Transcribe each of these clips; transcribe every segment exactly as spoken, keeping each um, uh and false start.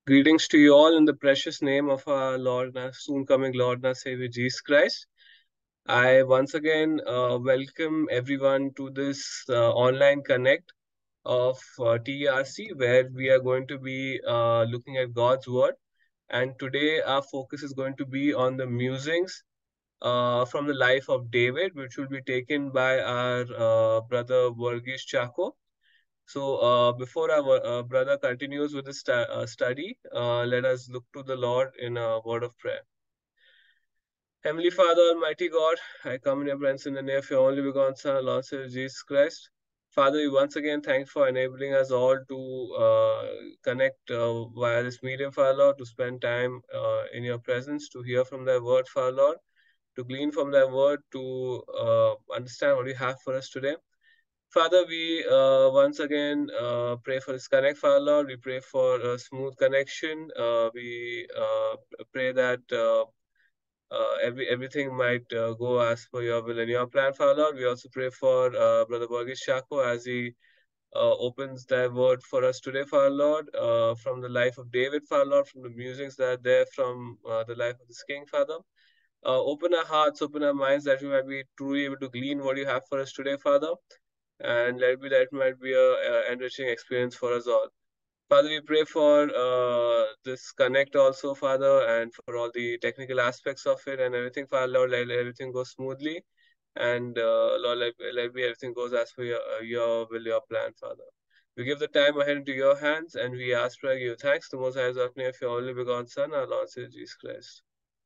Greetings to you all in the precious name of our Lord and our soon coming Lord and our Savior Jesus Christ. I once again uh, welcome everyone to this uh, online connect of uh, T R C, where we are going to be uh, looking at God's Word. And today our focus is going to be on the musings uh, from the life of David, which will be taken by our uh, brother Varghese Chako. So, uh, before our uh, brother continues with the stu uh, study, uh, let us look to the Lord in a word of prayer. Heavenly Father, Almighty God, I come in your presence in the name of your only begotten Son, Lord Savior Jesus Christ. Father, we once again thank for enabling us all to uh, connect uh, via this medium, Father Lord, to spend time uh, in your presence, to hear from thy word, Father Lord, to glean from thy word, to uh, understand what you have for us today. Father, we uh, once again uh, pray for this connect, Father Lord. We pray for a smooth connection. Uh, we uh, pray that uh, uh, every everything might uh, go as per your will and your plan, Father Lord. We also pray for uh, Brother Varghese Chako as he uh, opens thy word for us today, Father Lord, uh, from the life of David, Father Lord, from the musings that are there from uh, the life of this King, Father. Uh, open our hearts, open our minds that we might be truly able to glean what you have for us today, Father, and let me that might be a, a enriching experience for us all. Father, we pray for uh, this connect also, Father, and for all the technical aspects of it and everything, Father, Lord, let everything go smoothly, and uh, Lord, let, let me everything goes as per your, uh, your will, your plan, Father. We give the time ahead into your hands, and we ask for you thanks. The Most High is of your only begotten Son, our Lord Jesus Christ.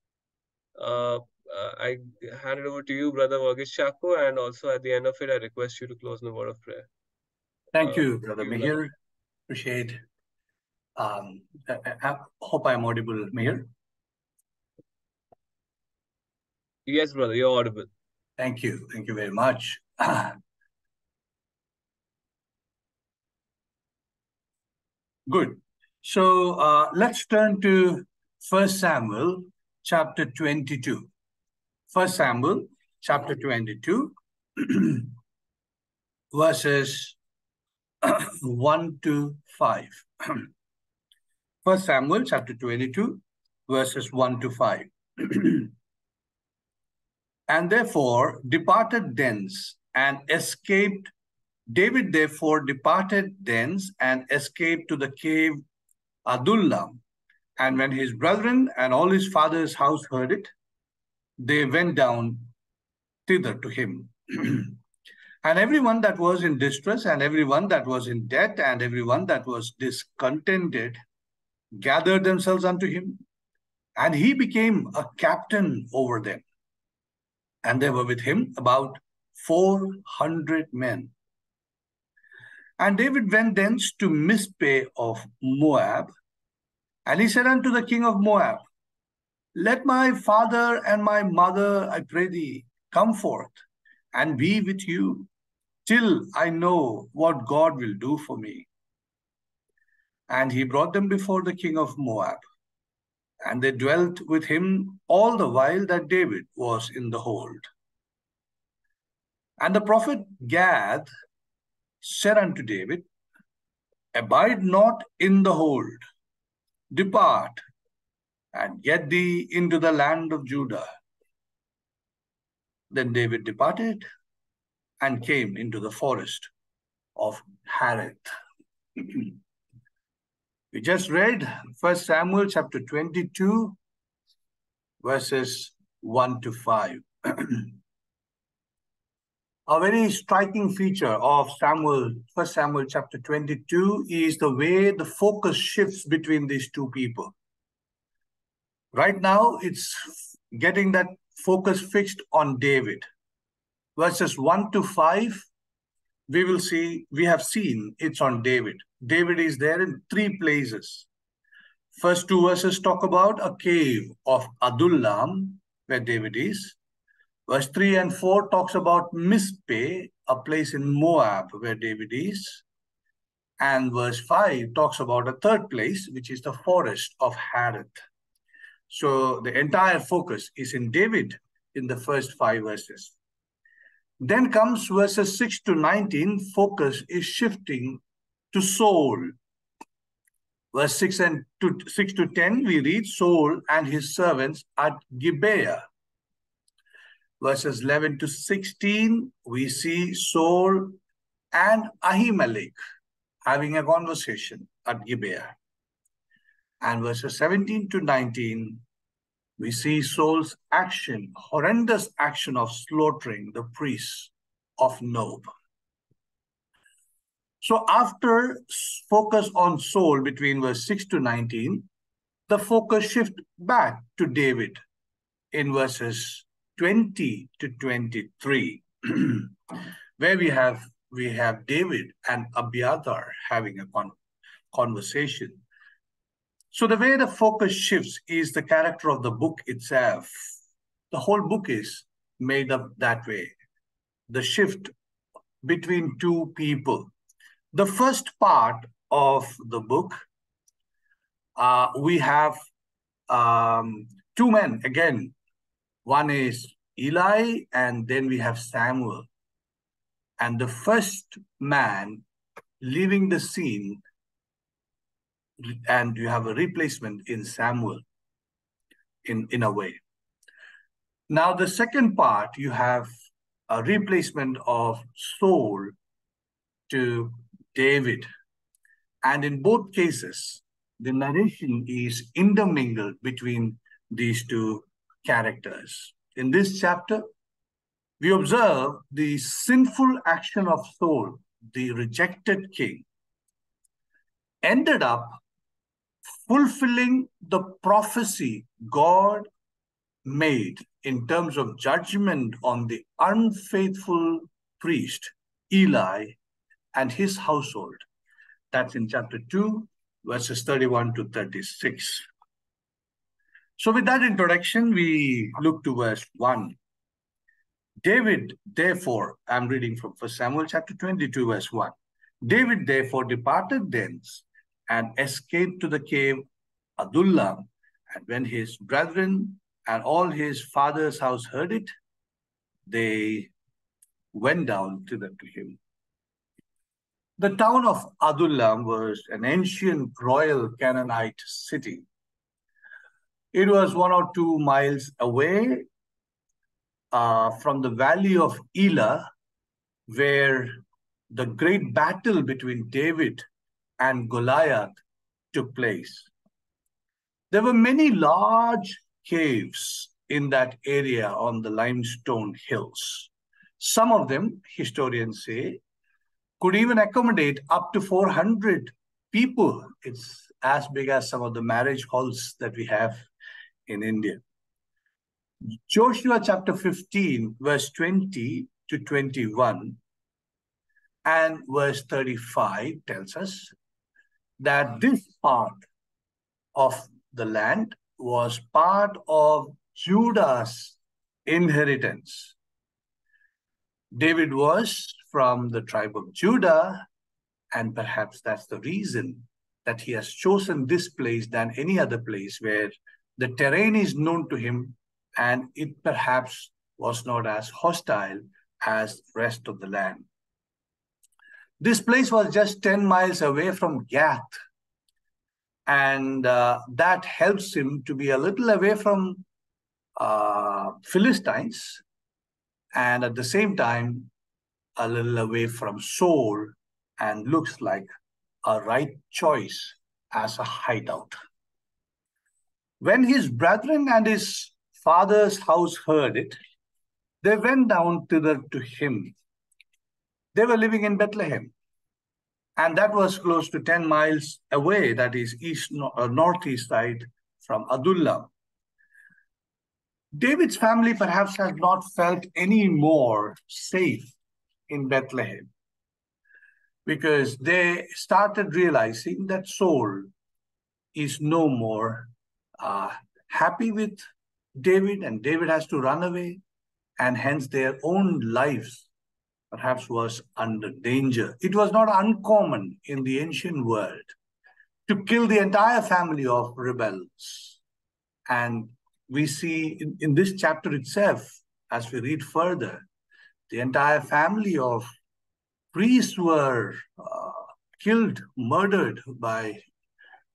Uh, uh, I hand it over to you, Brother Varghese Chako, and also at the end of it, I request you to close in a word of prayer. Thank Uh, you, Brother you, Mihir. brother. Appreciate. Um, I, I hope I'm audible, Mihir. Yes, brother, you're audible. Thank you. Thank you very much. Good. So uh, let's turn to First Samuel chapter twenty-two. First Samuel chapter twenty-two, verses one to five. First Samuel chapter twenty-two, verses one to five. And therefore departed thence and escaped. David therefore departed thence and escaped to the cave Adullam. And when his brethren and all his father's house heard it, they went down thither to him. And everyone that was in distress, and everyone that was in debt, and everyone that was discontented, gathered themselves unto him, and he became a captain over them. And there were with him about four hundred men. And David went thence to Mizpeh of Moab, and he said unto the king of Moab, Let my father and my mother, I pray thee, come forth and be with you, till I know what God will do for me. And he brought them before the king of Moab, and they dwelt with him all the while that David was in the hold. And the prophet Gad said unto David, Abide not in the hold, depart, and get thee into the land of Judah. Then David departed and came into the forest of Hareth. We just read First Samuel chapter twenty-two, verses one to five. A very striking feature of Samuel, First Samuel chapter twenty-two is the way the focus shifts between these two people. Right now, it's getting that focus fixed on David. Verses one to five, we will see, we have seen it's on David. David is there in three places. First two verses talk about a cave of Adullam, where David is. Verse three and four talks about Mizpeh, a place in Moab, where David is. And verse five talks about a third place, which is the forest of Hareth. So the entire focus is in David in the first five verses. Then comes verses six to nineteen, focus is shifting to Saul. Verse six and to six to ten, we read Saul and his servants at Gibeah. Verses eleven to sixteen, we see Saul and Ahimelech having a conversation at Gibeah. And verses seventeen to nineteen, we see Saul's action, horrendous action of slaughtering the priests of Nob. So after focus on Saul between verse six to nineteen, the focus shifts back to David in verses twenty to twenty-three, where we have we have David and Abiathar having a con conversation. So the way the focus shifts is the character of the book itself. The whole book is made up that way. The shift between two people. The first part of the book, uh, we have um, two men again. One is Eli, and then we have Samuel. And the first man leaving the scene, and you have a replacement in Samuel in, in a way. Now, the second part, you have a replacement of Saul to David. And in both cases, the narration is intermingled between these two characters. In this chapter, we observe the sinful action of Saul, the rejected king, ended up fulfilling the prophecy God made in terms of judgment on the unfaithful priest, Eli, and his household. That's in chapter two, verses thirty-one to thirty-six. So with that introduction, we look to verse one. David, therefore, I'm reading from First Samuel chapter twenty-two, verse one. David, therefore, departed thence and escaped to the cave Adullam. And when his brethren and all his father's house heard it, they went down to, the, to him. The town of Adullam was an ancient royal Canaanite city. It was one or two miles away uh, from the valley of Elah, where the great battle between David and Goliath took place. There were many large caves in that area on the limestone hills. Some of them, historians say, could even accommodate up to four hundred people. It's as big as some of the marriage halls that we have in India. Joshua chapter fifteen, verse twenty to twenty-one and verse thirty-five tells us that this part of the land was part of Judah's inheritance. David was from the tribe of Judah, and perhaps that's the reason that he has chosen this place than any other place where the terrain is known to him, and it perhaps was not as hostile as the rest of the land. This place was just ten miles away from Gath, and uh, that helps him to be a little away from uh, Philistines, and at the same time, a little away from Saul, and looks like a right choice as a hideout. When his brethren and his father's house heard it, they went down thither to him. They were living in Bethlehem, and that was close to ten miles away, that is east or northeast side from Adullam. David's family perhaps has not felt any more safe in Bethlehem because they started realizing that Saul is no more uh, happy with David, and David has to run away, and hence their own lives perhaps was under danger. It was not uncommon in the ancient world to kill the entire family of rebels. And we see in, in this chapter itself, as we read further, the entire family of priests were uh, killed, murdered by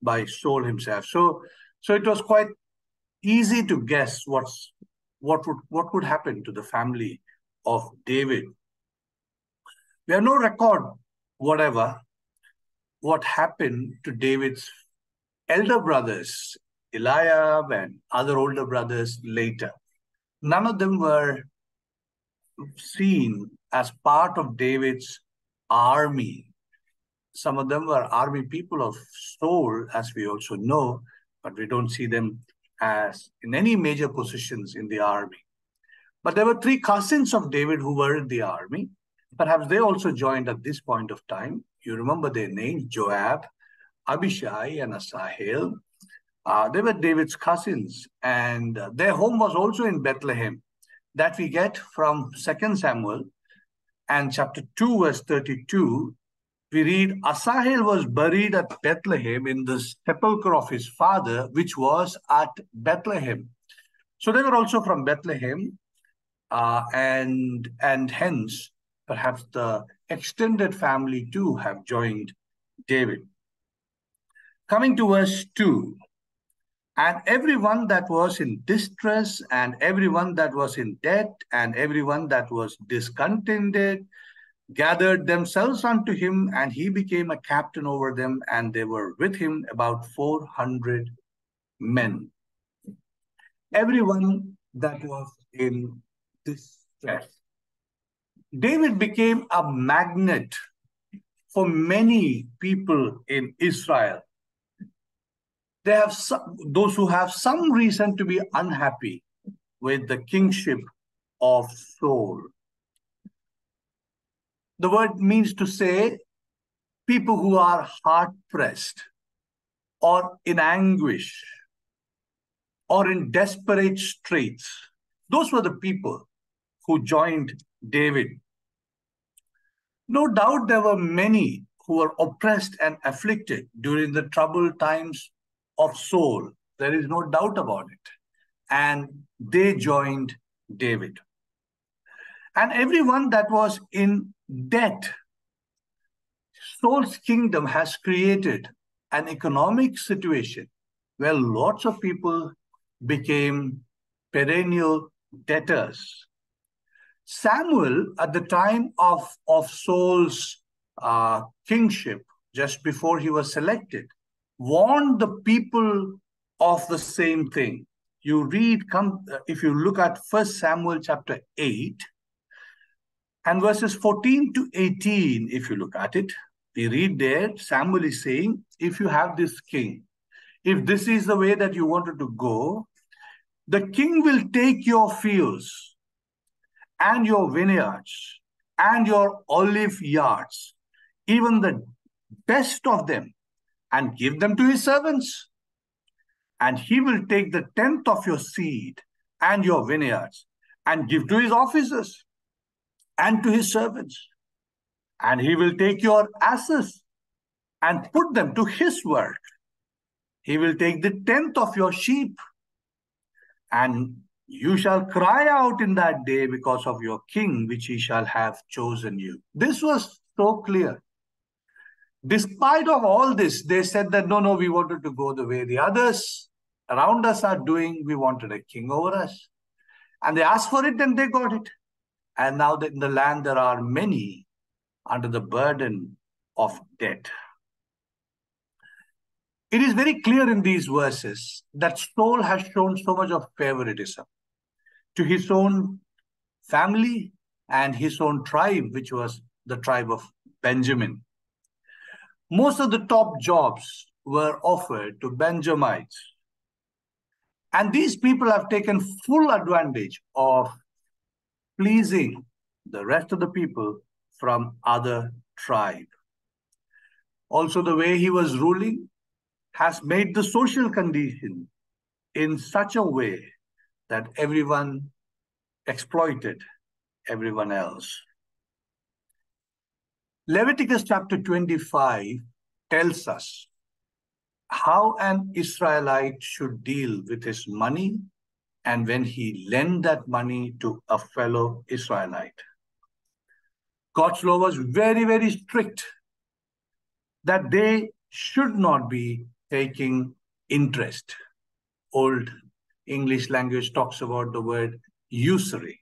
by Saul himself. So, so it was quite easy to guess what's what would what would happen to the family of David. We have no record, whatever, what happened to David's elder brothers, Eliab and other older brothers later. None of them were seen as part of David's army. Some of them were army people of Saul, as we also know, but we don't see them as in any major positions in the army. But there were three cousins of David who were in the army. Perhaps they also joined at this point of time. You remember their names, Joab, Abishai, and Asahel. Uh, they were David's cousins, and uh, their home was also in Bethlehem. That we get from Second Samuel and chapter two, verse thirty-two. We read, Asahel was buried at Bethlehem in the sepulchre of his father, which was at Bethlehem. So they were also from Bethlehem, uh, and, and hence, perhaps the extended family too have joined David. Coming to verse two, and everyone that was in distress, and everyone that was in debt, and everyone that was discontented, gathered themselves unto him, and he became a captain over them, and they were with him about four hundred men. Everyone that was in distress. David became a magnet for many people in Israel. They have some, those who have some reason to be unhappy with the kingship of Saul. The word means to say people who are hard-pressed or in anguish or in desperate straits. Those were the people who joined David. No doubt there were many who were oppressed and afflicted during the troubled times of Saul. There is no doubt about it. And they joined David. And everyone that was in debt. Saul's kingdom has created an economic situation where lots of people became perennial debtors. Samuel, at the time of, of Saul's uh, kingship, just before he was selected, warned the people of the same thing. You read, come, if you look at First Samuel chapter eight, and verses fourteen to eighteen, if you look at it, we read there, Samuel is saying, if you have this king, if this is the way that you wanted to go, the king will take your fields and your vineyards and your olive yards, even the best of them, and give them to his servants. And he will take the tenth of your seed and your vineyards and give to his officers and to his servants. And he will take your asses and put them to his work. He will take the tenth of your sheep. And you shall cry out in that day because of your king, which he shall have chosen you. This was so clear. Despite of all this, they said that, no, no, we wanted to go the way the others around us are doing. We wanted a king over us. And they asked for it and they got it. And now that in the land there are many under the burden of debt. It is very clear in these verses that Saul has shown so much of favoritism to his own family and his own tribe, which was the tribe of Benjamin. Most of the top jobs were offered to Benjamites. And these people have taken full advantage of pleasing the rest of the people from other tribe. Also, the way he was ruling has made the social condition in such a way that everyone exploited everyone else. Leviticus chapter twenty-five tells us how an Israelite should deal with his money and when he lent that money to a fellow Israelite. God's law was very, very strict that they should not be taking interest. Old English language talks about the word usury.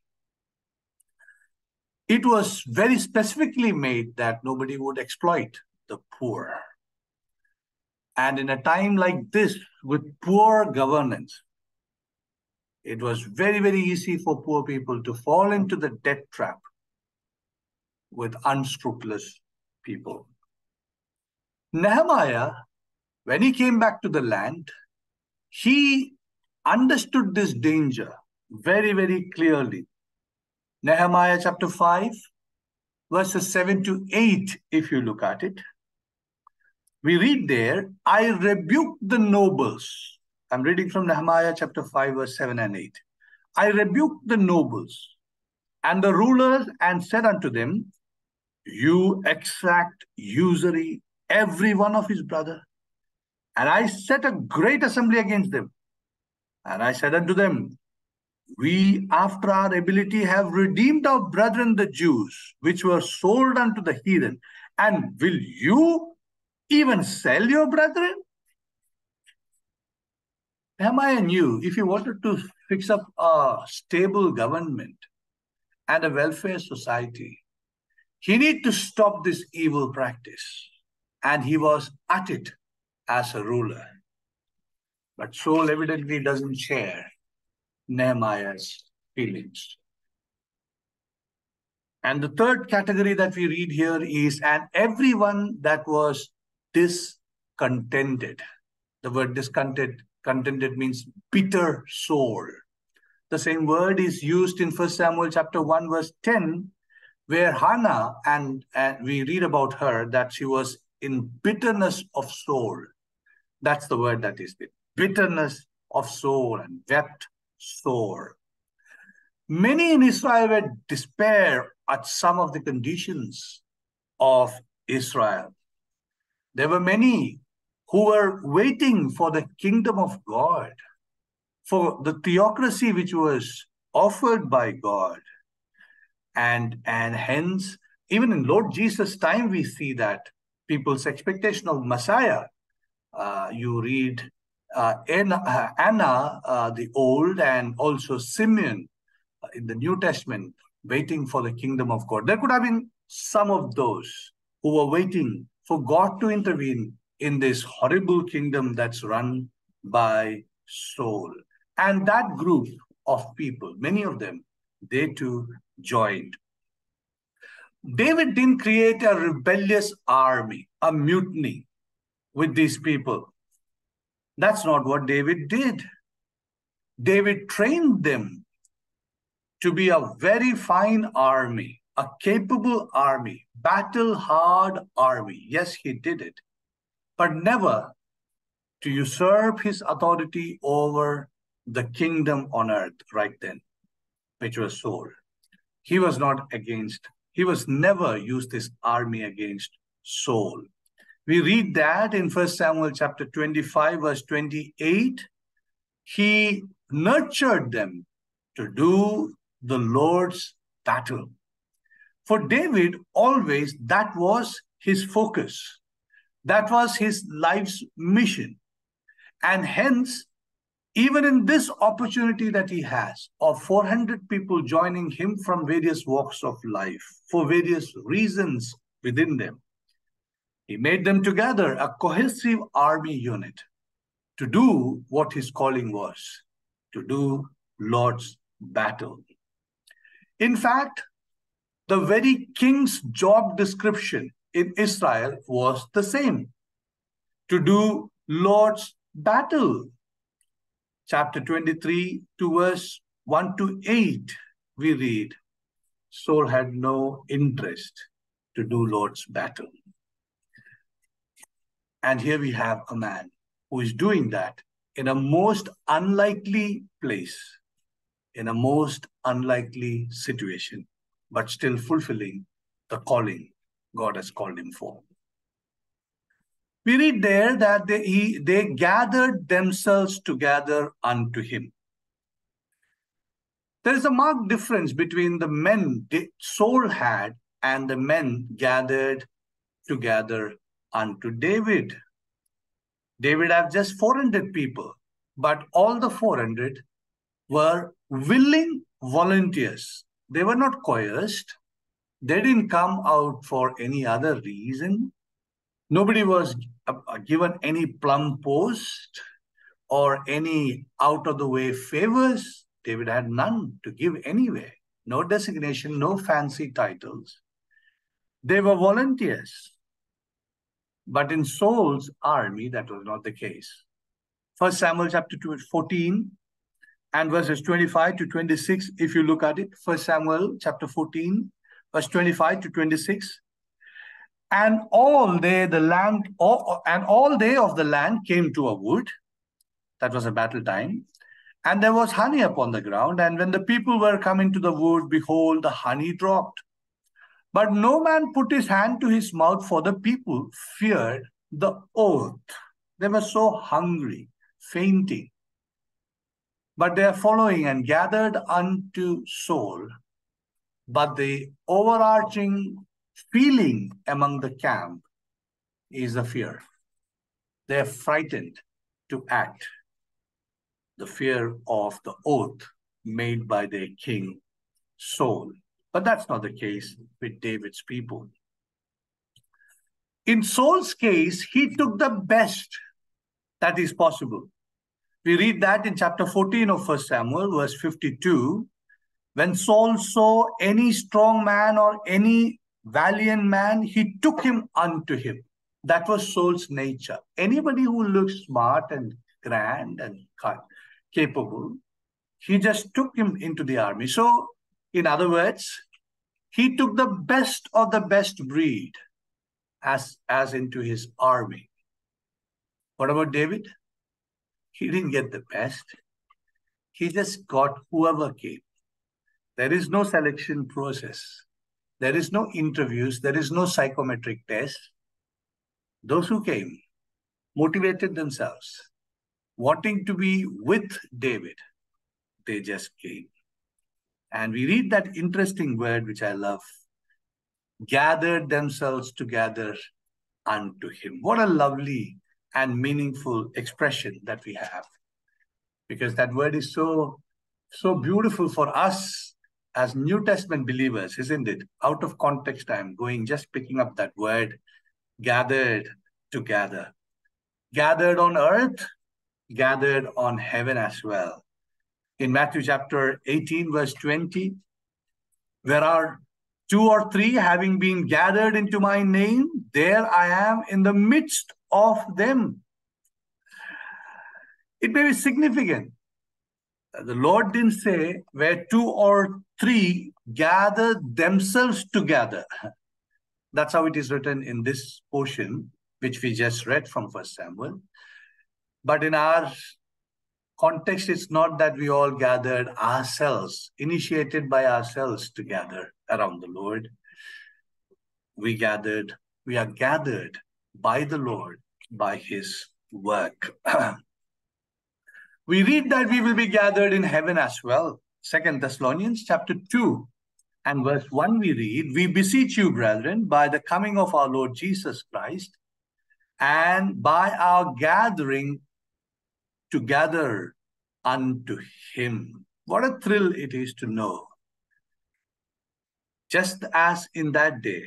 It was very specifically made that nobody would exploit the poor. And in a time like this, with poor governance, it was very, very easy for poor people to fall into the debt trap with unscrupulous people. Nehemiah, when he came back to the land, he understood this danger very, very clearly. Nehemiah chapter five, verses seven to eight, if you look at it, we read there, I rebuked the nobles. I'm reading from Nehemiah chapter five, verse seven and eight. I rebuked the nobles and the rulers and said unto them, you exact usury every one of his brother. And I set a great assembly against them. And I said unto them, we after our ability have redeemed our brethren the Jews, which were sold unto the heathen. And will you even sell your brethren? Nehemiah knew if he wanted to fix up a stable government and a welfare society, he needed to stop this evil practice. And he was at it as a ruler. But Saul evidently doesn't share Nehemiah's feelings. And the third category that we read here is, and everyone that was discontented. The word discontented contented means bitter soul. The same word is used in First Samuel chapter one, verse ten, where Hannah, and, and we read about her, that she was in bitterness of soul. That's the word that is there. Bitterness of soul and wept sore. Many in Israel were despair at some of the conditions of Israel. There were many who were waiting for the kingdom of God, for the theocracy which was offered by God. And, and hence, even in Lord Jesus' time, we see that people's expectation of Messiah. Uh, you read uh, Anna, uh, Anna uh, the old, and also Simeon uh, in the New Testament, waiting for the kingdom of God. There could have been some of those who were waiting for God to intervene in this horrible kingdom that's run by Saul. And that group of people, many of them, they too joined. David didn't create a rebellious army, a mutiny with these people. That's not what David did. David trained them to be a very fine army, a capable army, battle-hard army. Yes, he did it, but never to usurp his authority over the kingdom on earth right then, which was Saul. He was not against, he was never used this army against Saul. We read that in First Samuel chapter twenty-five, verse twenty-eight. He nurtured them to do the Lord's battle. For David, always that was his focus. That was his life's mission. And hence, even in this opportunity that he has of four hundred people joining him from various walks of life for various reasons within them, he made them together a cohesive army unit to do what his calling was, to do Lord's battle. In fact, the very king's job description in Israel was the same, to do Lord's battle. Chapter twenty-three to verse one to eight, we read, Saul had no interest to do Lord's battle. And here we have a man who is doing that in a most unlikely place, in a most unlikely situation, but still fulfilling the calling God has called him for. We read there that they, he, they gathered themselves together unto him. There is a marked difference between the men Saul had and the men gathered together unto David. David had just four hundred people, but all the four hundred were willing volunteers. They were not coerced. They didn't come out for any other reason. Nobody was given any plum post or any out-of-the-way favors. David had none to give anyway. No designation, no fancy titles. They were volunteers. But in Saul's army, that was not the case. First Samuel chapter fourteen and verses twenty-five to twenty-six, if you look at it, First Samuel chapter fourteen, verse twenty-five to twenty-six. And all they, the land, all, and all they of the land came to a wood. That was a battle time. And there was honey upon the ground. And when the people were coming to the wood, behold, the honey dropped. But no man put his hand to his mouth, for the people feared the oath. They were so hungry, fainting. But they are following and gathered unto Saul. But the overarching feeling among the camp is the fear. They are frightened to act. The fear of the oath made by their king Saul. But that's not the case with David's people. In Saul's case, he took the best that is possible. We read that in chapter fourteen of First Samuel, verse fifty-two. When Saul saw any strong man or any valiant man, he took him unto him. That was Saul's nature. Anybody who looks smart and grand and capable, he just took him into the army. So, in other words, he took the best of the best breed as, as into his army. What about David? He didn't get the best. He just got whoever came. There is no selection process. There is no interviews. There is no psychometric test. Those who came motivated themselves, wanting to be with David. They just came. And we read that interesting word, which I love, gathered themselves together unto him. What a lovely and meaningful expression that we have. Because that word is so, so beautiful for us as New Testament believers, isn't it? Out of context, I'm going, just picking up that word, gathered together. Gathered on earth, gathered on heaven as well. In Matthew chapter eighteen, verse twenty, where are two or three having been gathered into my name, there I am in the midst of them. It may be significant. The Lord didn't say where two or three gather themselves together. That's how it is written in this portion, which we just read from First Samuel. But in our context, it's not that we all gathered ourselves, initiated by ourselves to gather around the Lord. We gathered, we are gathered by the Lord, by his work. We read that we will be gathered in heaven as well. Second Thessalonians chapter two and verse one we read, we beseech you, brethren, by the coming of our Lord Jesus Christ and by our gathering together unto him. What a thrill it is to know. Just as in that day,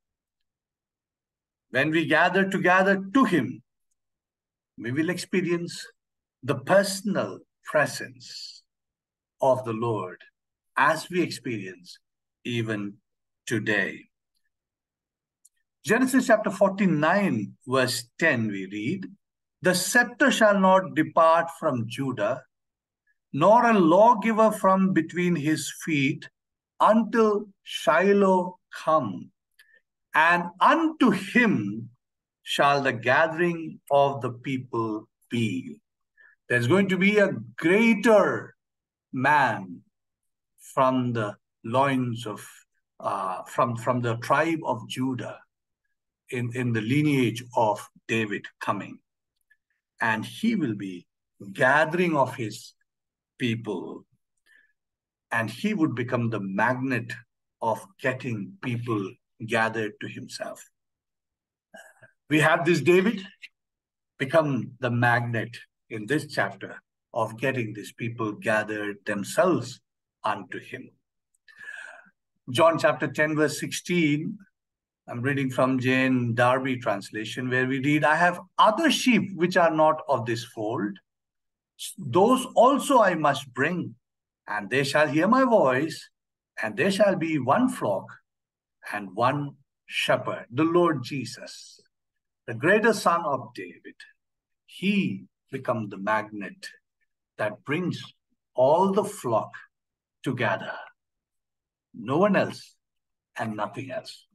when we gather together to him, we will experience the personal presence of the Lord as we experience even today. Genesis chapter forty-nine, verse ten, we read, the scepter shall not depart from Judah, nor a lawgiver from between his feet, until Shiloh come. And unto him shall the gathering of the people be. There's going to be a greater man from the loins of, uh, from, from the tribe of Judah, in, in the lineage of David coming. And he will be gathering of his people. And he would become the magnet of getting people gathered to himself. We have this David, become the magnet in this chapter of getting these people gathered themselves unto him. John chapter ten, verse sixteen, I'm reading from Jane Darby translation, where we read, I have other sheep which are not of this fold. Those also I must bring, and they shall hear my voice, and there shall be one flock and one shepherd. The Lord Jesus, the greater Son of David, he becomes the magnet that brings all the flock together. No one else and nothing else.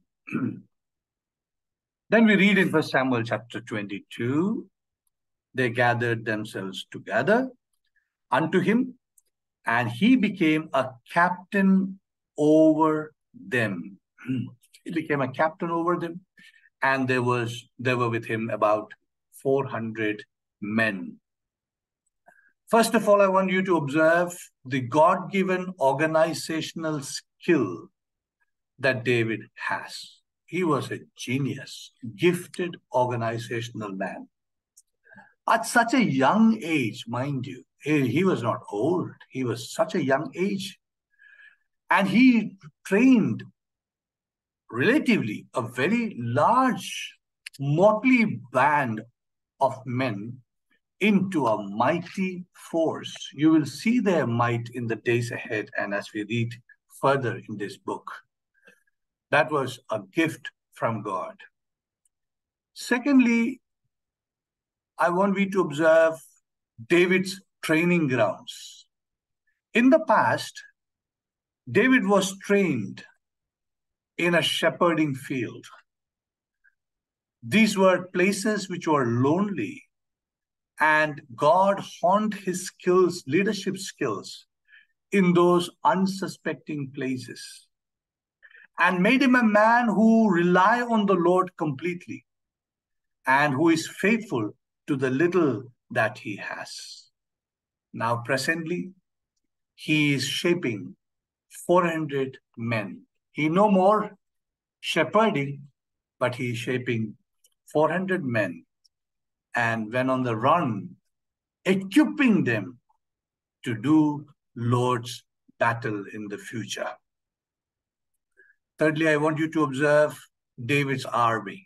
Then we read in First Samuel chapter twenty-two, they gathered themselves together unto him, and he became a captain over them. He became a captain over them, and there was there were with him about four hundred men. First of all, I want you to observe the God-given organizational skill that David has. He was a genius, gifted organizational man. At such a young age, mind you, he, he was not old. He was such a young age. And he trained relatively a very large, motley band of men into a mighty force. You will see their might in the days ahead and as we read further in this book. That was a gift from God. Secondly, I want you to observe David's training grounds. In the past, David was trained in a shepherding field. These were places which were lonely, and God honed his skills, leadership skills, in those unsuspecting places, and made him a man who relies on the Lord completely and who is faithful to the little that he has. Now, presently, he is shaping four hundred men. He no more shepherding, but he is shaping four hundred men, and when on the run, equipping them to do Lord's battle in the future. Thirdly, I want you to observe David's army.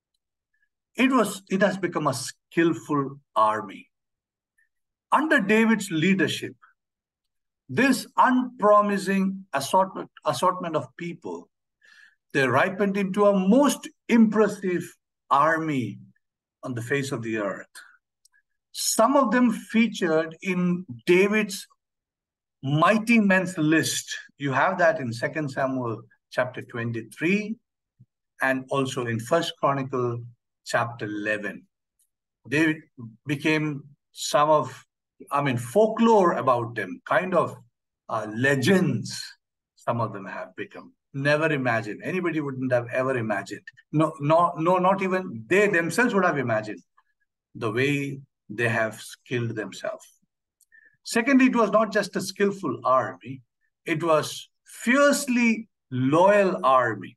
It was, it has become a skillful army. Under David's leadership, this unpromising assortment, assortment of people, they ripened into a most impressive army on the face of the earth. Some of them featured in David's mighty men's list. You have that in Second Samuel chapter twenty-three and also in First Chronicle chapter eleven. David became some of, I mean, folklore about them, kind of uh, legends some of them have become. Never imagined. Anybody wouldn't have ever imagined. No, no, no, not even they themselves would have imagined the way they have skilled themselves. Secondly, it was not just a skillful army. It was fiercely loyal army.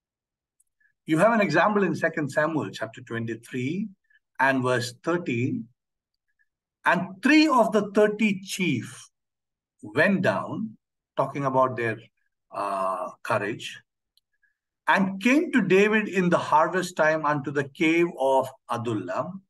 You have an example in Second Samuel chapter twenty-three and verse thirteen. And three of the thirty chief went down, talking about their uh, courage, and came to David in the harvest time unto the cave of Adullam.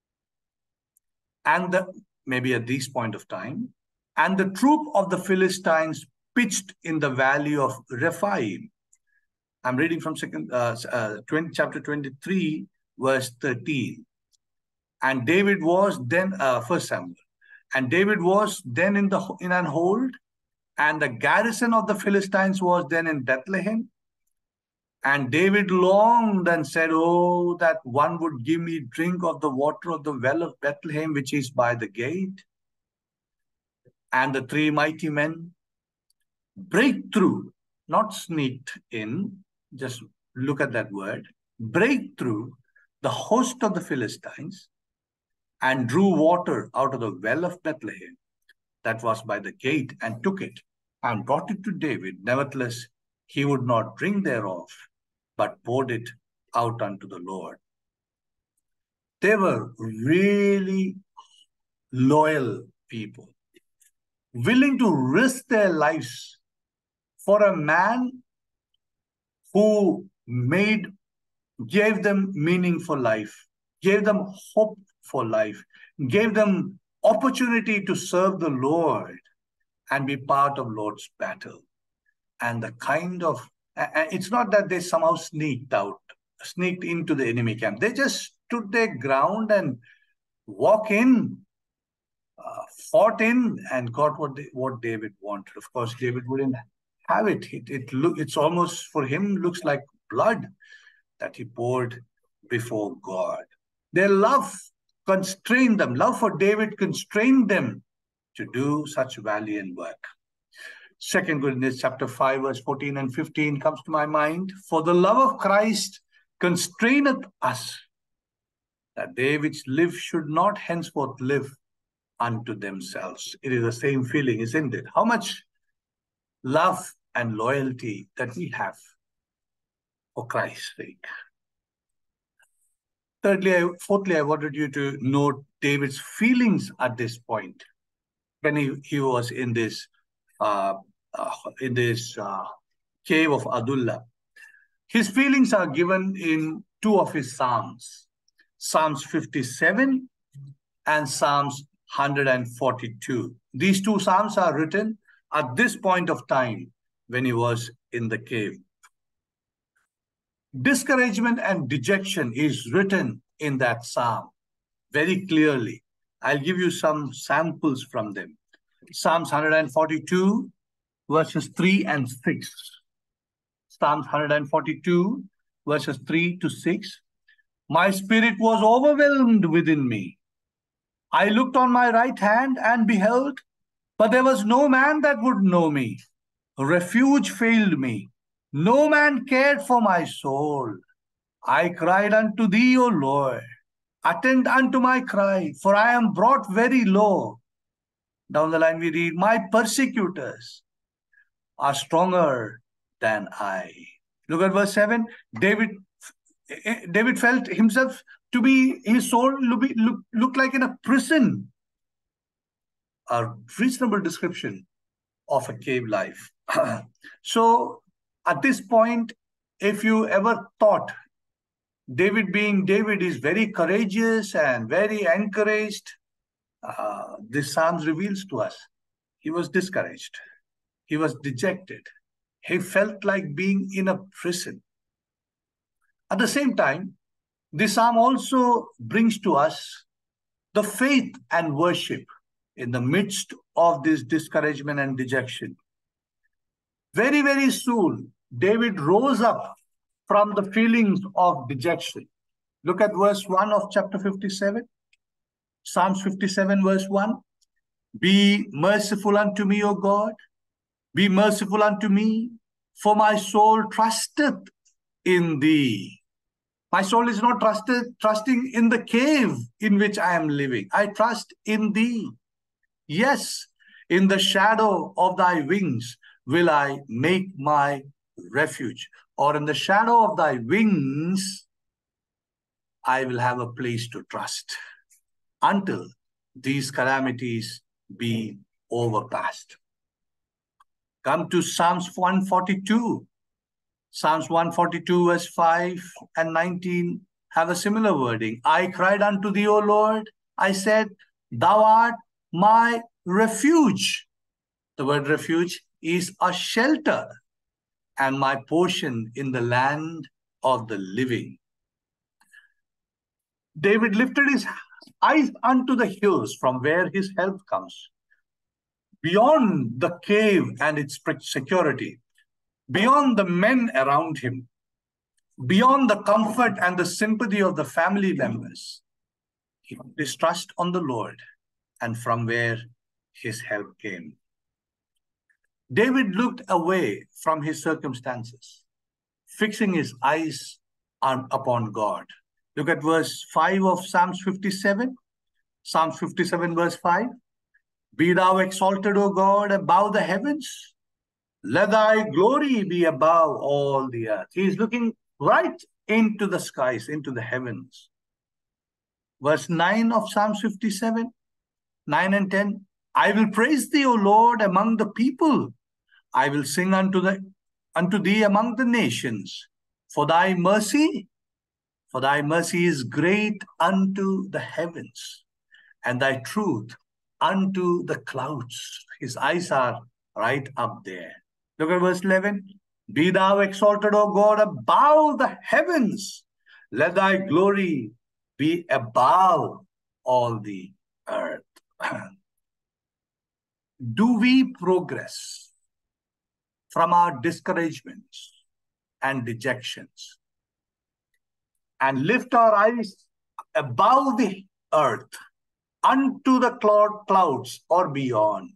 And the, maybe at this point of time, and the troop of the Philistines pitched in the valley of Rephaim. I'm reading from second, uh, uh, twenty, chapter twenty-three, verse thirteen. And David was then, uh, First Samuel, and David was then in the in an hold, and the garrison of the Philistines was then in Bethlehem. And David longed and said, oh, that one would give me drink of the water of the well of Bethlehem, which is by the gate. And the three mighty men break through, not sneaked in, just look at that word, break through the host of the Philistines and drew water out of the well of Bethlehem that was by the gate, and took it and brought it to David. Nevertheless, he would not drink thereof, but poured it out unto the Lord. They were really loyal people, willing to risk their lives for a man who made, gave them meaning for life, gave them hope for life, gave them opportunity to serve the Lord and be part of Lord's battle. And the kind of, it's not that they somehow sneaked out, sneaked into the enemy camp. They just stood their ground and walked in, uh, fought in, and got what they, what David wanted. Of course, David wouldn't have it. It, it look, it's almost, for him, looks like blood that he poured before God. Their love constrained them. Love for David constrained them to do such valiant work. Second Corinthians chapter five, verse fourteen and fifteen comes to my mind. For the love of Christ constraineth us, that they which live should not henceforth live unto themselves. It is the same feeling, isn't it? How much love and loyalty that we have for Christ's sake. Thirdly, I, fourthly, I wanted you to note David's feelings at this point when he, he was in this uh, uh, in this uh, cave of Adullam. His feelings are given in two of his psalms, Psalms fifty-seven and Psalms one forty-two. These two psalms are written at this point of time when he was in the cave. Discouragement and dejection is written in that psalm very clearly. I'll give you some samples from them. Psalms one forty-two, verses three and six. Psalms one forty-two, verses three to six. My spirit was overwhelmed within me. I looked on my right hand and beheld, but there was no man that would know me. Refuge failed me. No man cared for my soul. I cried unto thee, O Lord. Attend unto my cry, for I am brought very low. Down the line we read, my persecutors are stronger than I. Look at verse seven. David, David felt himself to be, his soul look, look, look like in a prison. A reasonable description of a cave life. So at this point, if you ever thought David being David is very courageous and very encouraged, uh, this Psalms reveals to us he was discouraged. He was dejected. He felt like being in a prison. At the same time, this psalm also brings to us the faith and worship in the midst of this discouragement and dejection. Very, very soon, David rose up from the feelings of dejection. Look at verse one of chapter fifty-seven. Psalms fifty-seven, verse one. Be merciful unto me, O God. Be merciful unto me, for my soul trusteth in thee. My soul is not trusted, trusting in the cave in which I am living. I trust in thee. Yes, in the shadow of thy wings will I make my refuge. Or in the shadow of thy wings, I will have a place to trust until these calamities be overpassed. Come to Psalms one forty-two. Psalms one forty-two, verse five and nineteen have a similar wording. I cried unto thee, O Lord. I said, thou art my refuge. The word refuge is a shelter and my portion in the land of the living. David lifted his eyes unto the hills from where his help comes. Beyond the cave and its security, beyond the men around him, beyond the comfort and the sympathy of the family members, he put his trust on the Lord, and from where his help came. David looked away from his circumstances, fixing his eyes on, upon God. Look at verse five of Psalms fifty-seven. Psalms fifty-seven, verse five. Be thou exalted, O God, above the heavens. Let thy glory be above all the earth. He is looking right into the skies, into the heavens. Verse nine of Psalm fifty-seven, nine and ten. I will praise thee, O Lord, among the people. I will sing unto the unto thee among the nations. For thy mercy, for thy mercy is great unto the heavens, and thy truth unto the clouds. His eyes are right up there. Look at verse eleven. Be thou exalted, O God, above the heavens. Let thy glory be above all the earth. Do we progress from our discouragements and dejections and lift our eyes above the earth unto the cloud clouds or beyond?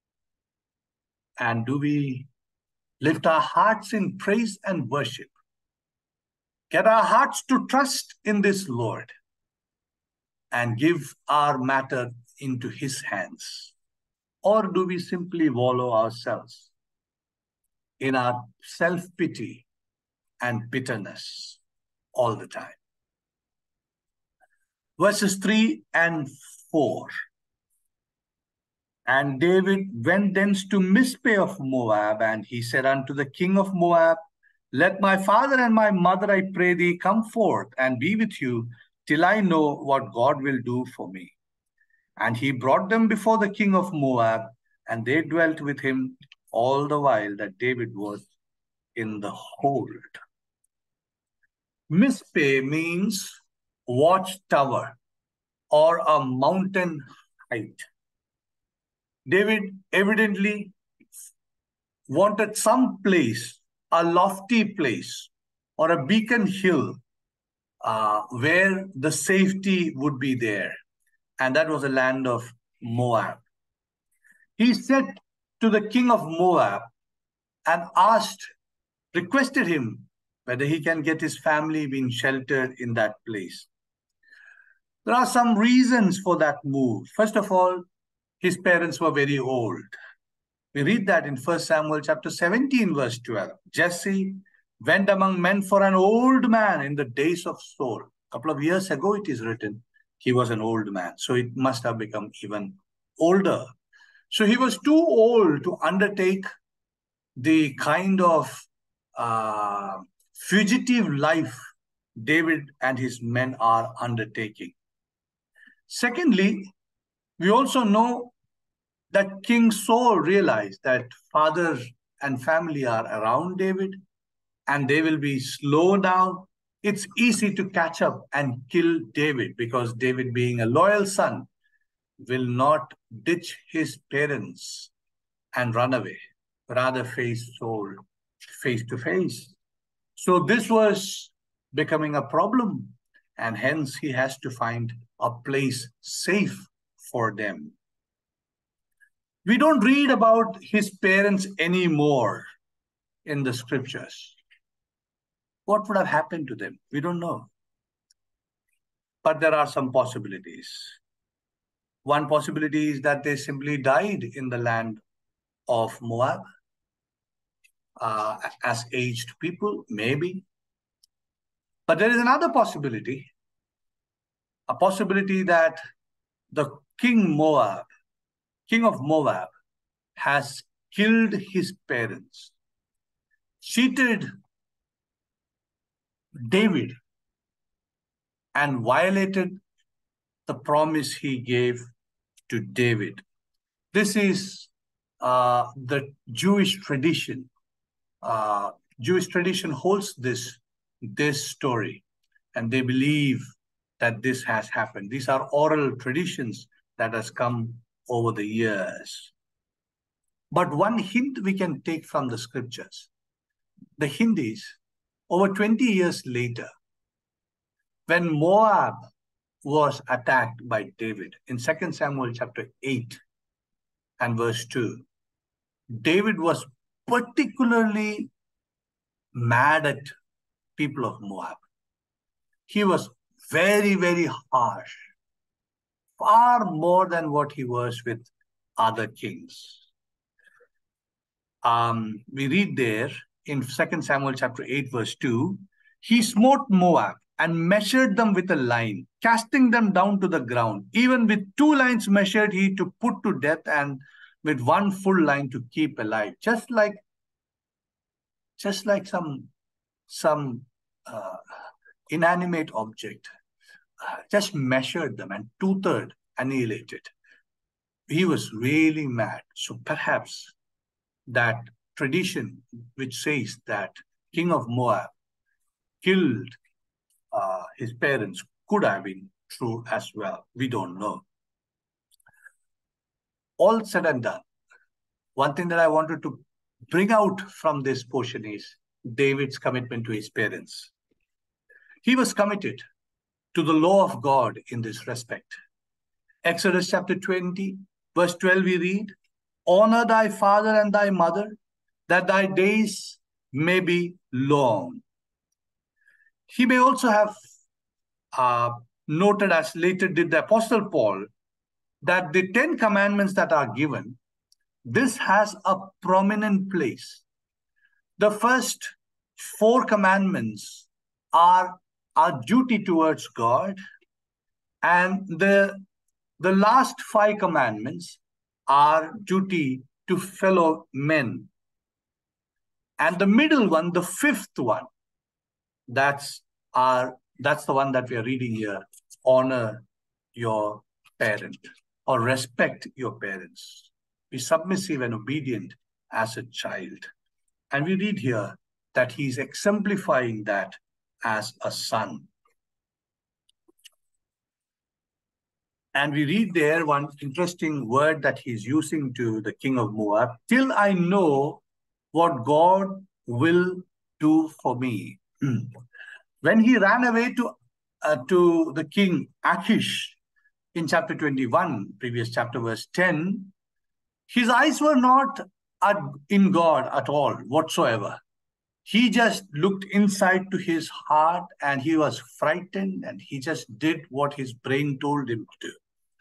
And do we lift our hearts in praise and worship? Get our hearts to trust in this Lord and give our matter into his hands? Or do we simply wallow ourselves in our self-pity and bitterness all the time? Verses three and four. And David went thence to Mizpeh of Moab, and he said unto the king of Moab, Let my father and my mother, I pray thee, come forth and be with you, till I know what God will do for me. And he brought them before the king of Moab, and they dwelt with him all the while that David was in the hold. Mizpeh means watchtower or a mountain height. David evidently wanted some place, a lofty place, or a beacon hill uh, where the safety would be there. And that was the land of Moab. He said to the king of Moab and asked, requested him whether he can get his family being sheltered in that place. There are some reasons for that move. First of all, his parents were very old. We read that in First Samuel chapter seventeen, verse twelve. Jesse went among men for an old man in the days of Saul. A couple of years ago, it is written, he was an old man. So it must have become even older. So he was too old to undertake the kind of uh, fugitive life David and his men are undertaking. Secondly, we also know that King Saul realized that father and family are around David and they will be slow down. It's easy to catch up and kill David because David, being a loyal son, will not ditch his parents and run away, rather face Saul face to face. So this was becoming a problem, and hence he has to find a place safe for them. We don't read about his parents anymore in the scriptures. What would have happened to them? We don't know. But there are some possibilities. One possibility is that they simply died in the land of Moab uh, as aged people, maybe. But there is another possibility, a possibility that the king Moab, king of Moab, has killed his parents, cheated David, and violated the promise he gave to David. This is uh, the Jewish tradition. Uh, Jewish tradition holds this, this story, and they believe that this has happened. These are oral traditions that has come over the years. But one hint we can take from the scriptures. The hint is, over twenty years later, when Moab was attacked by David, in Second Samuel chapter eight and verse two, David was particularly mad at people of Moab. He was very, very harsh, far more than what he was with other kings. Um, we read there in Second Samuel chapter eight, verse two, he smote Moab and measured them with a line, casting them down to the ground. Even with two lines measured he to put to death, and with one full line to keep alive. Just like, just like some, some uh, inanimate object, uh, just measured them and two-third annihilated. He was really mad. So perhaps that tradition which says that King of Moab killed uh, his parents could have been true as well. We don't know. All said and done, one thing that I wanted to bring out from this portion is David's commitment to his parents. He was committed to the law of God in this respect. Exodus chapter twenty, verse twelve, we read, "Honor thy father and thy mother, that thy days may be long." He may also have uh, noted, as later did the Apostle Paul, that the Ten Commandments that are given, this has a prominent place. The first four commandments are our duty towards God, and the, the last five commandments are duty to fellow men. And the middle one, the fifth one, that's our that's the one that we are reading here. Honor your parent, or respect your parents. Be submissive and obedient as a child. And we read here that he's exemplifying that as a son. And we read there one interesting word that he's using to the king of Moab: "Till I know what God will do for me." When he ran away to, uh, to the king Achish in chapter twenty-one, previous chapter, verse ten, his eyes were not at, in God at all whatsoever. He just looked inside to his heart, and he was frightened, and he just did what his brain told him to do.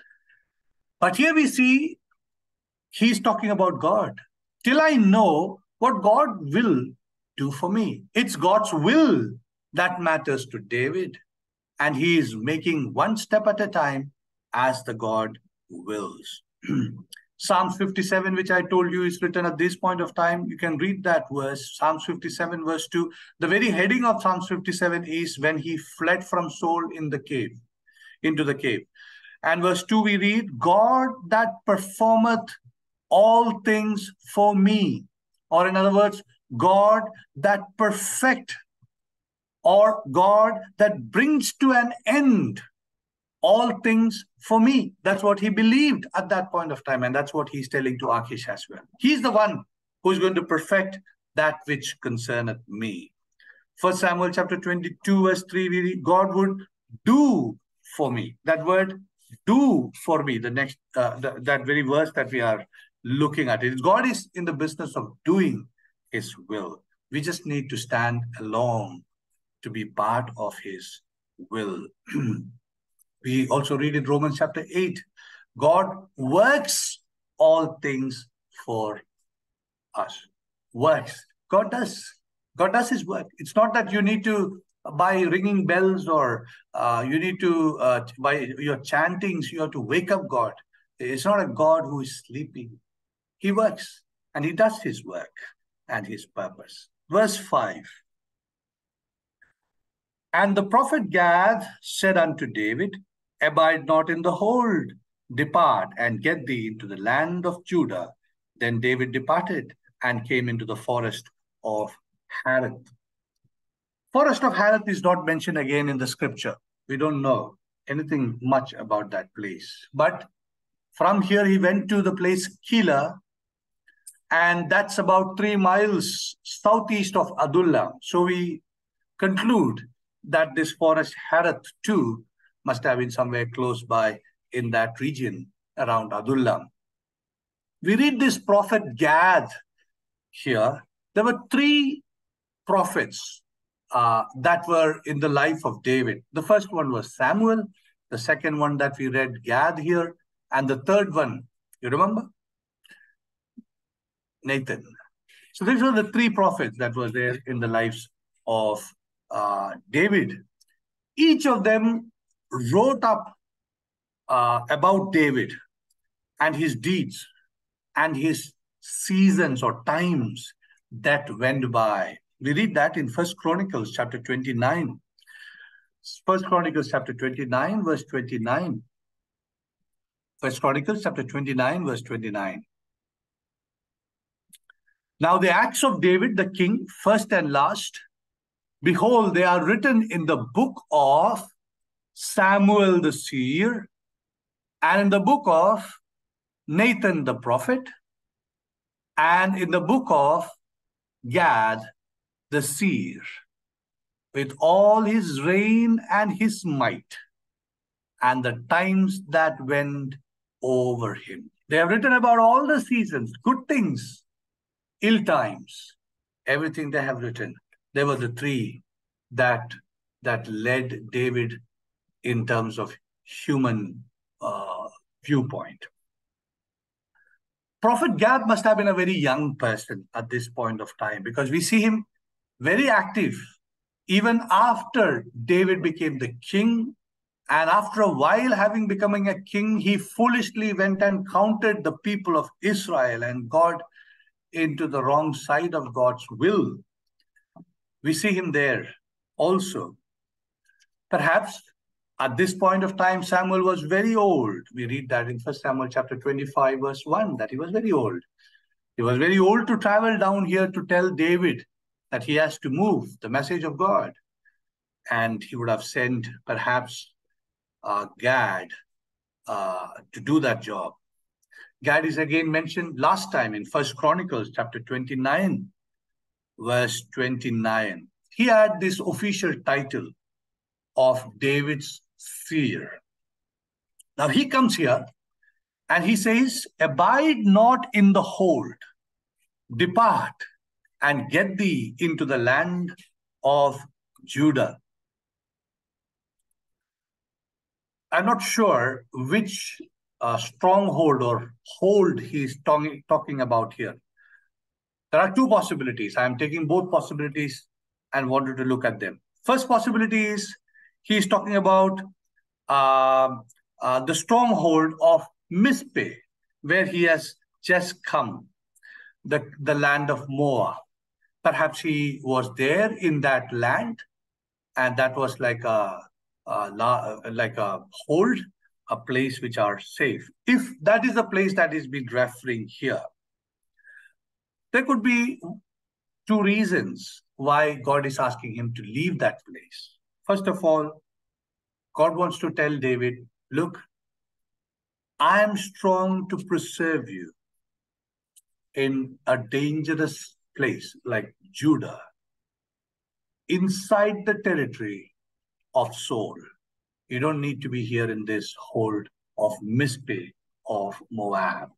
But here we see he's talking about God. Till I know what God will do for me. It's God's will that matters to David, and he is making one step at a time as the God wills. Psalms fifty-seven, which I told you is written at this point of time, you can read that verse, Psalms fifty-seven, verse two. The very heading of Psalms fifty-seven is when he fled from Saul in the cave, into the cave. And verse two we read, "God that performeth all things for me." Or in other words, God that perfect, or God that brings to an end all things for me. That's what he believed at that point of time, and that's what he's telling to Achish as well. He's the one who's going to perfect that which concerneth me. First Samuel chapter twenty-two, verse three, we read, "God would do for me." That word, "do for me," the next, uh, the, that very verse that we are looking at it. God is in the business of doing his will. We just need to stand along to be part of his will. We also read in Romans chapter eight, God works all things for us. Works. God does. God does his work. It's not that you need to, by ringing bells, or uh, you need to, uh, by your chantings, you have to wake up God. It's not a God who is sleeping. He works, and he does his work and his purpose. Verse five. "And the prophet Gad said unto David, Abide not in the hold, depart and get thee into the land of Judah. Then David departed and came into the forest of Hareth." Forest of Hareth is not mentioned again in the scripture. We don't know anything much about that place. But from here he went to the place Keilah, and that's about three miles southeast of Adullam. So we conclude that this forest Hareth too must have been somewhere close by in that region around Adullam. We read this prophet Gad here. There were three prophets uh, that were in the life of David. The first one was Samuel. The second one that we read, Gad here. And the third one, you remember? Nathan. So these were the three prophets that were there in the lives of uh, David. each of them wrote up uh, about David and his deeds and his seasons or times that went by. We read that in First Chronicles chapter twenty-nine. First Chronicles chapter twenty-nine, verse twenty-nine. First Chronicles chapter twenty-nine, verse twenty-nine. Now the acts of David the king, first and last, behold, they are written in the book of Samuel the seer, and in the book of Nathan the prophet, and in the book of Gad the seer, with all his reign and his might, and the times that went over him. They have written about all the seasons, good things, ill times, everything they have written. There were the three that, that led David in terms of human uh, viewpoint. Prophet Gad must have been a very young person at this point of time, because we see him very active even after David became the king. And after a while, having becoming a king, he foolishly went and counted the people of Israel and got into the wrong side of God's will. We see him there also. Perhaps at this point of time, Samuel was very old. We read that in First Samuel chapter twenty-five, verse one, that he was very old. He was very old to travel down here to tell David that he has to move the message of God. And he would have sent perhaps uh, Gad uh, to do that job. Gad is again mentioned last time in First Chronicles chapter twenty-nine, verse twenty-nine. He had this official title of David's seer. Now he comes here and he says, abide not in the hold, depart and get thee into the land of Judah. I'm not sure which uh, stronghold or hold he's talking, talking about here. There are two possibilities. I'm taking both possibilities and wanted to look at them. First possibility is he's talking about uh, uh, the stronghold of Mizpeh, where he has just come, the, the land of Moab. Perhaps he was there in that land, and that was like a, a like a hold, a place which are safe. If that is the place that is being referring here, there could be two reasons why God is asking him to leave that place. First of all, God wants to tell David, look, I am strong to preserve you in a dangerous place like Judah, inside the territory of Saul. You don't need to be here in this hold of Mizpeh of Moab.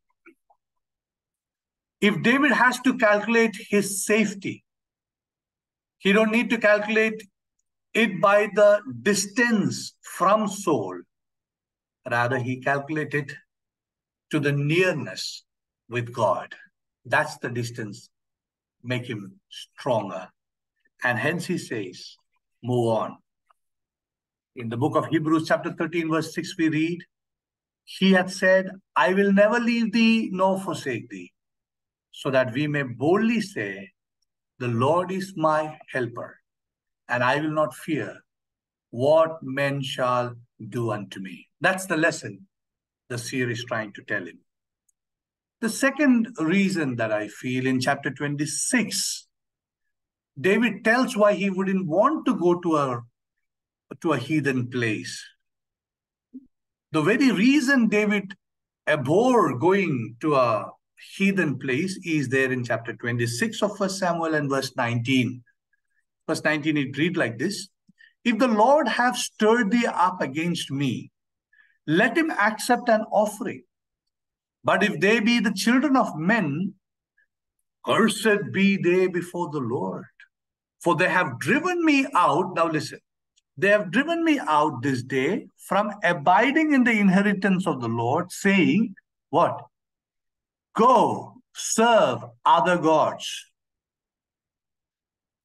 If David has to calculate his safety, he don't need to calculate it by the distance from Saul. Rather, he calculated to the nearness with God. That's the distance, make him stronger. And hence he says, move on. In the book of Hebrews chapter thirteen, verse six, we read, he had said, I will never leave thee nor forsake thee, so that we may boldly say, the Lord is my helper, and I will not fear what men shall do unto me. That's the lesson the seer is trying to tell him. The second reason that I feel in chapter twenty-six, David tells why he wouldn't want to go to a, to a heathen place. The very reason David abhorred going to a heathen place is there in chapter twenty-six of First Samuel and verse nineteen. Verse nineteen, it reads like this, if the Lord have stirred thee up against me, let him accept an offering. But if they be the children of men, cursed be they before the Lord. For they have driven me out, now listen, they have driven me out this day from abiding in the inheritance of the Lord, saying, what? Go, serve other gods.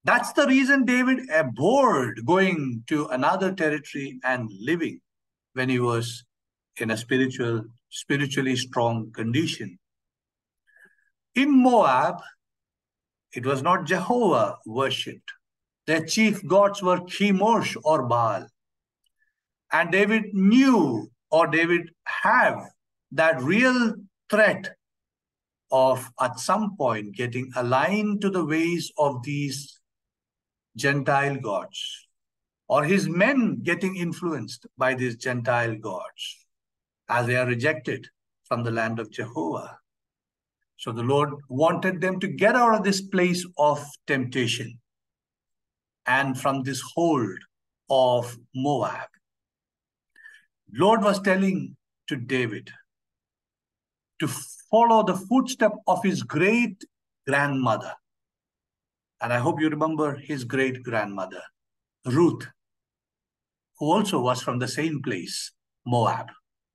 That's the reason David abhorred going to another territory and living when he was in a spiritual, spiritually strong condition. In Moab, it was not Jehovah worshipped. Their chief gods were Chemosh or Baal. And David knew, or David had, that real threat of at some point getting aligned to the ways of these Gentile gods, or his men getting influenced by these Gentile gods as they are rejected from the land of Jehovah. So the Lord wanted them to get out of this place of temptation and from this hold of Moab. Lord was telling to David to follow the footstep of his great grandmother. And I hope you remember his great grandmother, Ruth, who also was from the same place, Moab.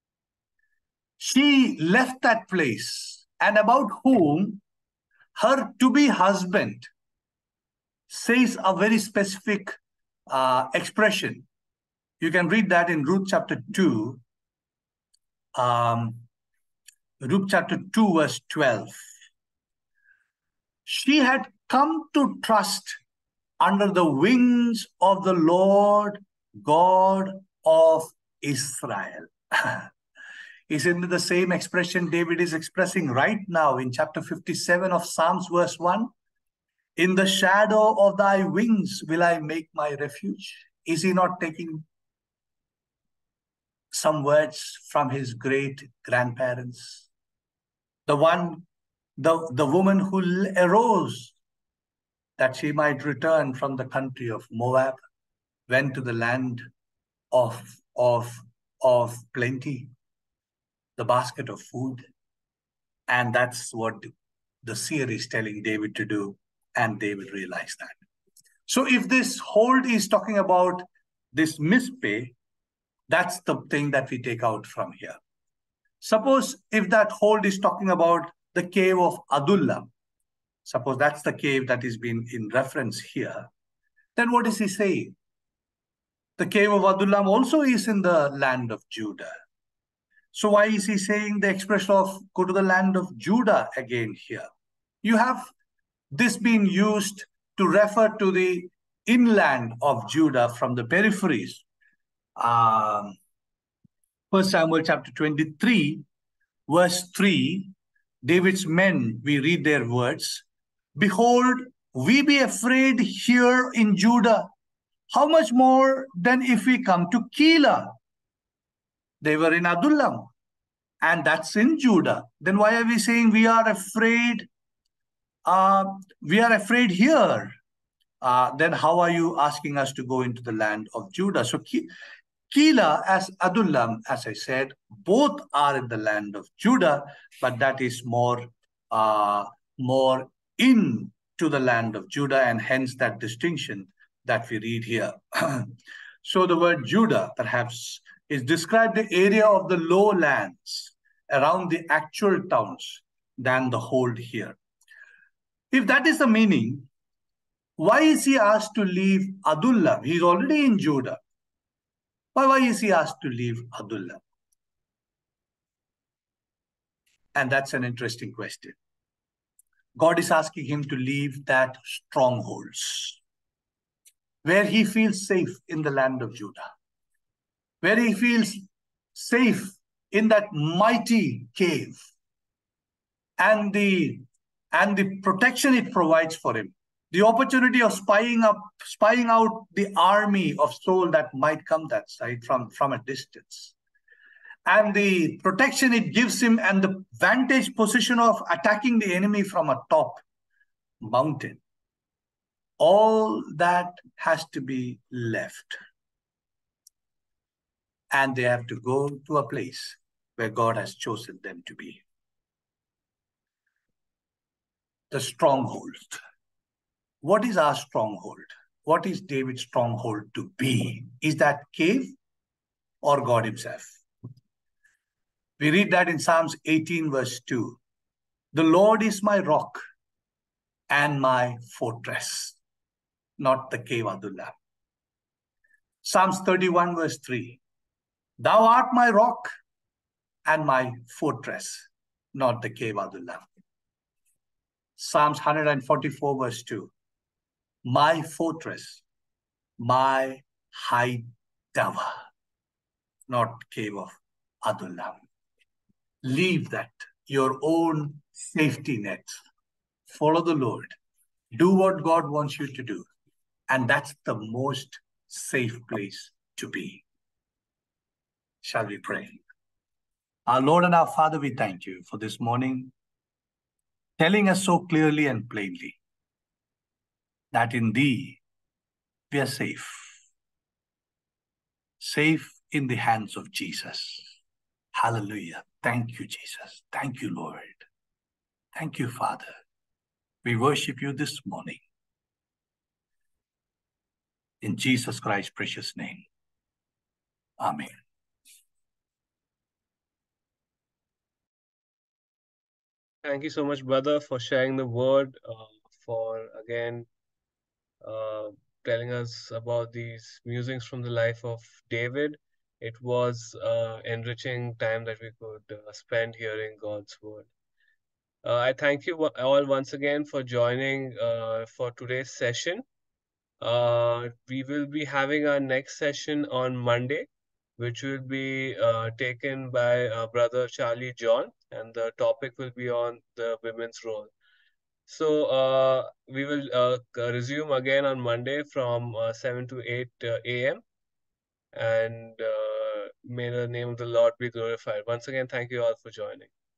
She left that place, and about whom her to-be husband says a very specific uh, expression. You can read that in Ruth chapter two, um, Ruth chapter two, verse twelve. She had come to trust under the wings of the Lord God of Israel. Is it the same expression David is expressing right now in chapter fifty-seven of Psalms, verse one? In the shadow of thy wings will I make my refuge. Is he not taking some words from his great grandparents? The one, the, the woman who arose that she might return from the country of Moab, went to the land of, of, of plenty, the basket of food. And that's what the seer is telling David to do. And David realized that. So if this hold is talking about this Mizpeh, that's the thing that we take out from here. Suppose if that hold is talking about the cave of Adullam, suppose that's the cave that is being in reference here, then what is he saying? The cave of Adullam also is in the land of Judah. So why is he saying the expression of go to the land of Judah again here? You have this being used to refer to the inland of Judah from the peripheries. Um, First Samuel chapter twenty-three, verse three, David's men, we read their words, behold, we be afraid here in Judah. How much more than if we come to Keilah? They were in Adullam, and that's in Judah. Then why are we saying we are afraid? Uh, we are afraid here. Uh, then how are you asking us to go into the land of Judah? So Keilah as Adullam, as I said, both are in the land of Judah, but that is more, uh, more into the land of Judah, and hence that distinction that we read here. So the word Judah perhaps is described the area of the lowlands around the actual towns than the hold here. If that is the meaning, why is he asked to leave Adullam? He's already in Judah. Why, why is he asked to leave Adullam? And that's an interesting question. God is asking him to leave that strongholds, where he feels safe in the land of Judah, where he feels safe in that mighty cave, and the, and the protection it provides for him. The opportunity of spying up, spying out the army of Saul that might come that side from, from a distance. And the protection it gives him and the vantage position of attacking the enemy from a top mountain. All that has to be left. And they have to go to a place where God has chosen them to be. The stronghold. What is our stronghold? What is David's stronghold to be? Is that cave or God himself? We read that in Psalms eighteen, verse two. The Lord is my rock and my fortress. not the cave Adullam. Psalms thirty-one verse three. Thou art my rock and my fortress, not the cave Adullam. Psalms one forty-four verse two. My fortress, my high tower, not cave of Adullam. Leave that, your own safety net. Follow the Lord. Do what God wants you to do. And that's the most safe place to be. Shall we pray? Our Lord and our Father, we thank you for this morning, telling us so clearly and plainly that in Thee we are safe. Safe in the hands of Jesus. Hallelujah. Thank you, Jesus. Thank you, Lord. Thank you, Father. We worship you this morning. In Jesus Christ's precious name. Amen. Thank you so much, brother, for sharing the word, uh, for again uh, telling us about these musings from the life of David. It was uh, enriching time that we could uh, spend hearing God's word. Uh, I thank you all once again for joining uh, for today's session. Uh, we will be having our next session on Monday, which will be uh, taken by uh, Brother Charlie John, and the topic will be on the women's role. So uh, we will uh, resume again on Monday from uh, seven to eight uh, a m And uh, may the name of the Lord be glorified. Once again, thank you all for joining.